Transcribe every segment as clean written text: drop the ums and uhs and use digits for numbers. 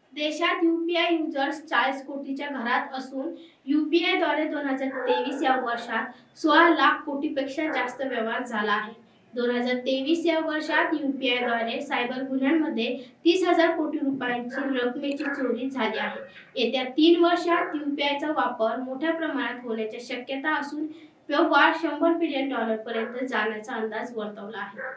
देशात UPI users 40 कोटीच्या घरात असून यूपीआयद्वारे 2023 या वर्षात 16 लाख कोटीपेक्षा जास्त व्यवहार झाला आहे. 2023 या वर्षात यूपीआयद्वारे सायबर गुन्ह्यांमध्ये 30,000 कोटी रुपयांची रकमेची चोरी झाली आहे. येत्या 3 वर्षात यूपीआयचा वापर मोठ्या प्रमाणात होण्याची शक्यता असून व्यवहार $100 बिलियन पर्यंत जाण्याचा अंदाज वर्तवला आहे.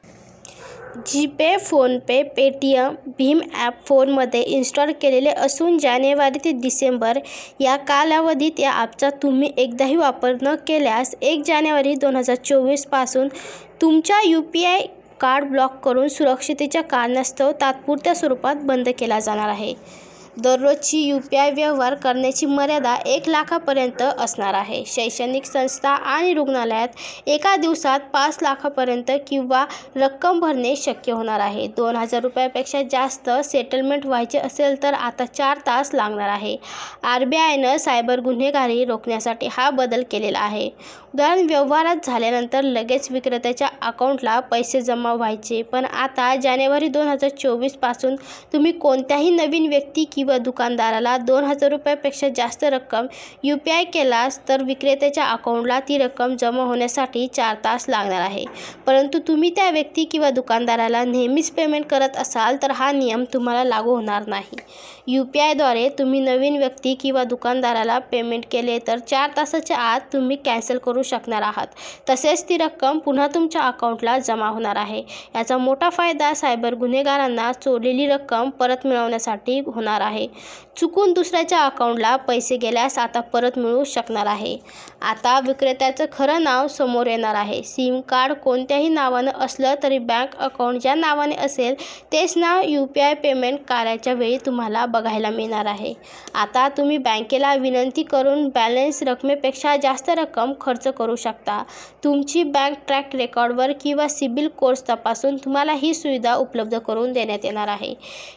जीपे, फोनपे, पेटीएम, भीम ॲप फोनमध्ये इन्स्टॉल केलेले असून जानेवारी ते डिसेंबर या कालावधीत या ॲपचा तुम्ही एकदाही वापर न केल्यास 1 जानेवारी 2024 पासून तुमच्या यूपीआय कार्ड ब्लॉक करून सुरक्षिततेच्या कारणास्तव तात्पुरत्या स्वरूपात बंद केला जाणार आहे. दररोजची यूपीआय व्यवहार करण्याची मर्यादा 1 लाखापर्यंत असणार आहे. शैक्षणिक संस्था आणि रुग्णालयात एका दिवसात 5 लाखापर्यंत किंवा रक्कम भरणे शक्य होणार आहे. 2,000 रुपयापेक्षा जास्त सेटलमेंट व्हायचे असेल तर आता 4 तास लागणार आहे. आरबीआयनं सायबर गुन्हेगारी रोखण्यासाठी हा बदल केलेला आहे. उदाहरण, व्यवहारात झाल्यानंतर लगेच विक्रेत्याच्या अकाउंटला पैसे जमा व्हायचे, पण आता जानेवारी 2024 पासून तुम्ही कोणत्याही नवीन व्यक्ती किंवा दुकानदाराला 2,000 रुपयापेक्षा जास्त रक्कम यूपीआय केलास तर विक्रेत्याच्या अकाउंटला ती रक्कम जमा होण्यासाठी 4 तास लागणार आहे. परंतु तुम्ही त्या व्यक्ती किंवा दुकानदाराला नेहमीच पेमेंट करत असाल तर हा नियम तुम्हाला लागू होणार नाही. यूपीआयद्वारे तुम्ही नवीन व्यक्ती किंवा दुकानदाराला पेमेंट केले तर 4 तासाच्या आत तुम्ही कॅन्सल करू शकणार आहात. तसेच ती रक्कम पुन्हा तुमच्या अकाउंटला जमा होणार आहे. याचा मोठा फायदा सायबर गुन्हेगारांना चोरलेली रक्कम परत मिळवण्यासाठी होणार आहे. चुकून दुसऱ्याच्या अकाउंटला पैसे गेल्यास आता परत मिळू शकणार आहे. आता विक्रेत्याचं खरं नाव समोर येणार आहे. सिम कार्ड कोणत्याही नावानं असलं तरी बँक अकाउंट ज्या नावाने असेल तेच नाव यूपीआय पेमेंट करायच्या वेळी तुम्हाला बघायला मिळणार आहे. आता तुम्ही बँकेला विनंती करून बॅलन्स रकमेपेक्षा जास्त रक्कम खर्च करू शकता. तुमची बँक ट्रॅक रेकॉर्डवर किंवा सिबिल स्कोअर्स तपासून तुम्हाला ही सुविधा उपलब्ध करून देण्यात येणार आहे.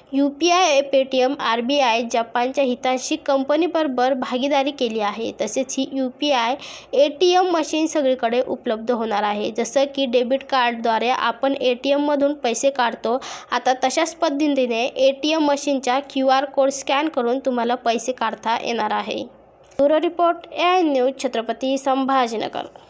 यूपीआय पेटीएम आरबीआय जपानच्या हितांशी कंपनीबरोबर भागीदारी केली आहे. तसेच ही यूपीआय एटीएम मशीन सगळीकडे उपलब्ध होणार आहे. जसं की डेबिट कार्डद्वारे आपण एटीएममधून पैसे काढतो, आता तशाच पद्धतीने एटीएम मशीनचा QR कोड स्कॅन करून तुम्हाला पैसे काढता येणार आहे. Bureau report, AI news, Chhatrapati Sambhajinagar.